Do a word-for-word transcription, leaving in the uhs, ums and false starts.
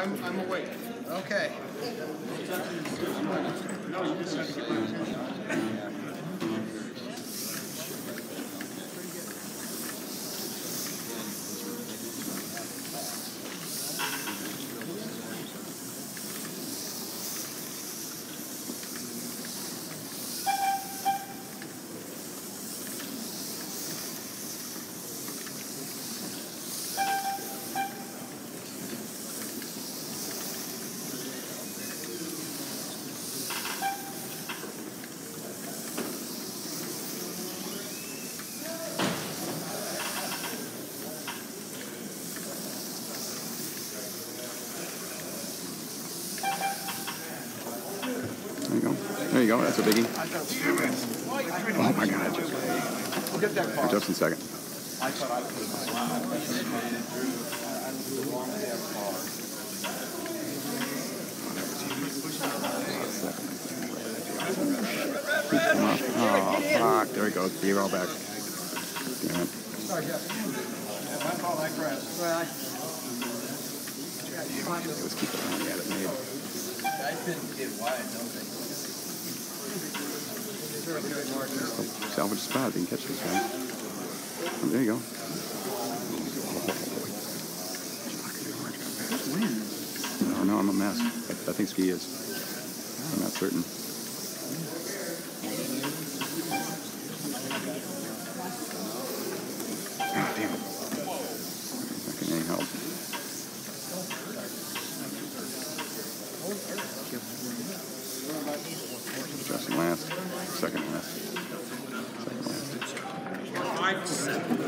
I'm, I'm awake. Okay. No, you just have to get my attention. There you go. There you go. That's a biggie. Oh my God. We'll get that far. Just a second. I thought I was Oh, fuck. There he goes. B-roll back. Damn it. Sorry, Jeff. My fault, I crashed. Well, Let's keep it on. Get it made. Guys didn't get wide, don't they? Salvage spot. They can catch this guy. Oh, there you go. I don't know. I'm a mess. I, I think Ski is. I'm not certain. Oh, damn it. Not getting any help. Justin last. Second last. Second last.